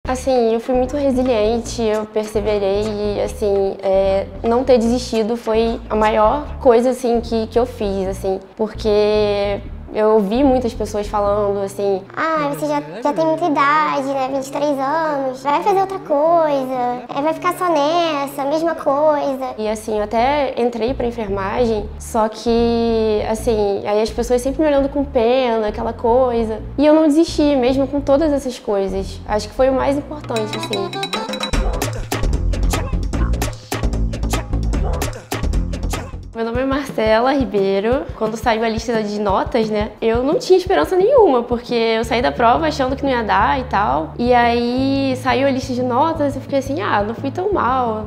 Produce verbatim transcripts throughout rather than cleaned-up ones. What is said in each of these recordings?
Assim, eu fui muito resiliente, eu perseverei e, assim, é, não ter desistido foi a maior coisa, assim, que, que eu fiz, assim, porque eu ouvi muitas pessoas falando assim: ah, você já, já tem muita idade, né, vinte e três anos, vai fazer outra coisa, é, vai ficar só nessa, mesma coisa. E assim, eu até entrei pra enfermagem, só que, assim, aí as pessoas sempre me olhando com pena, aquela coisa. E eu não desisti, mesmo com todas essas coisas. Acho que foi o mais importante, assim. Meu nome é Marcela Ribeiro. Quando saiu a lista de notas, né, eu não tinha esperança nenhuma, porque eu saí da prova achando que não ia dar e tal. E aí saiu a lista de notas e eu fiquei assim, ah, não fui tão mal,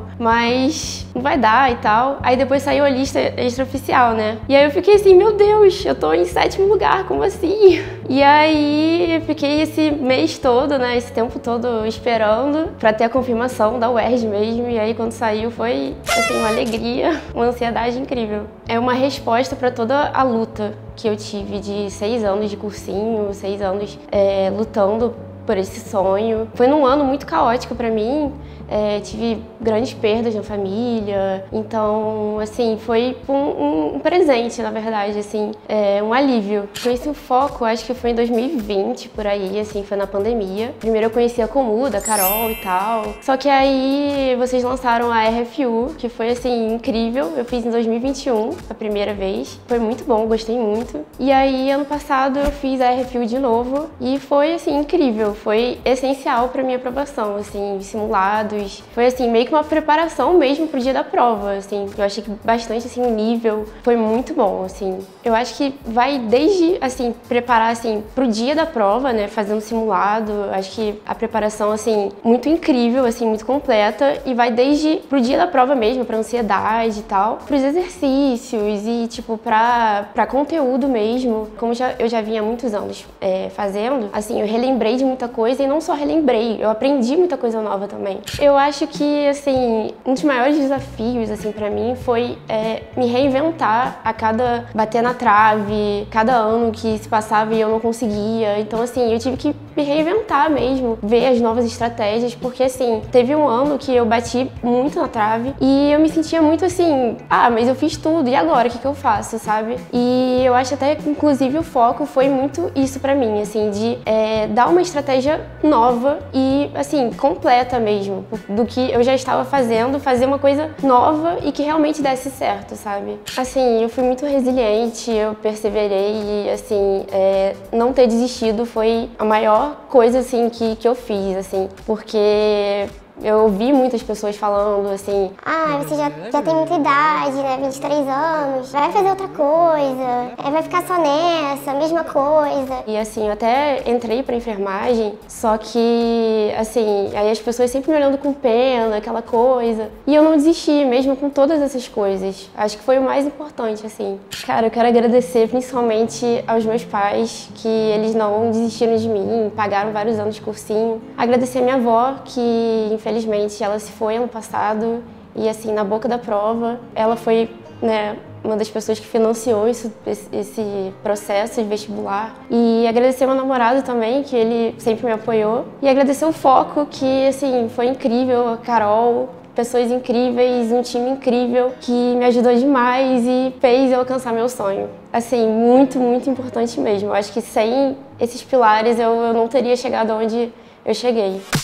mas não vai dar e tal. Aí depois saiu a lista extraoficial, né? E aí eu fiquei assim, meu Deus, eu tô em sétimo lugar, como assim? E aí eu fiquei esse mês todo, né, esse tempo todo esperando pra ter a confirmação da U E R J mesmo. E aí quando saiu foi, assim, uma alegria, uma ansiedade incrível. É uma resposta para toda a luta que eu tive de seis anos de cursinho, seis anos é, lutando por esse sonho. Foi num ano muito caótico para mim, é, tive grandes perdas na família, então, assim, foi um, um presente, na verdade, assim, é, um alívio. Conheci o Foco, acho que foi em dois mil e vinte, por aí, assim, foi na pandemia. Primeiro eu conheci a Comuda, a Carol e tal, só que aí vocês lançaram a R F U, que foi, assim, incrível. Eu fiz em dois mil e vinte e um, a primeira vez, foi muito bom, gostei muito. E aí, ano passado, eu fiz a R F U de novo e foi, assim, incrível. Foi essencial para minha aprovação, assim, simulados. Foi, assim, meio que uma preparação mesmo pro dia da prova, assim. Eu achei que bastante, assim, o nível foi muito bom, assim. Eu acho que vai desde, assim, preparar, assim, pro dia da prova, né, fazendo simulado. Acho que a preparação, assim, muito incrível, assim, muito completa. E vai desde pro dia da prova mesmo, pra ansiedade e tal, pros exercícios e, tipo, pra, pra conteúdo mesmo. Como já, eu já vinha há muitos anos é, fazendo, assim, eu relembrei de muita coisa e não só relembrei, eu aprendi muita coisa nova também. Eu acho que, assim, um dos maiores desafios, assim, pra mim foi é, me reinventar a cada bater na trave, cada ano que se passava e eu não conseguia. Então, assim, eu tive que me reinventar mesmo, ver as novas estratégias, porque, assim, teve um ano que eu bati muito na trave e eu me sentia muito assim, ah, mas eu fiz tudo, e agora, o que que eu faço, sabe? E eu acho até, inclusive, o foco foi muito isso pra mim, assim, de é, dar uma estratégia nova e, assim, completa mesmo, do que eu já estava fazendo, fazer uma coisa nova e que realmente desse certo, sabe? Assim, eu fui muito resiliente, eu perseverei e, assim, é, não ter desistido foi a maior coisa, assim, que, que eu fiz, assim, porque eu ouvi muitas pessoas falando assim: ah, você já, já tem muita idade, né, vinte e três anos, vai fazer outra coisa, é, vai ficar só nessa, mesma coisa. E assim, eu até entrei pra enfermagem, só que, assim, aí as pessoas sempre me olhando com pena, aquela coisa. E eu não desisti, mesmo com todas essas coisas. Acho que foi o mais importante, assim. Cara, eu quero agradecer principalmente aos meus pais, que eles não desistiram de mim, pagaram vários anos de cursinho. Agradecer a minha avó, que infelizmente ela se foi ano passado e, assim, na boca da prova, ela foi, né, uma das pessoas que financiou isso, esse, esse processo de vestibular. E agradecer meu namorado também, que ele sempre me apoiou. E agradecer o Foco, que, assim, foi incrível, a Carol, pessoas incríveis, um time incrível que me ajudou demais e fez eu alcançar meu sonho. Assim, muito, muito importante mesmo. Eu acho que sem esses pilares eu, eu não teria chegado onde eu cheguei.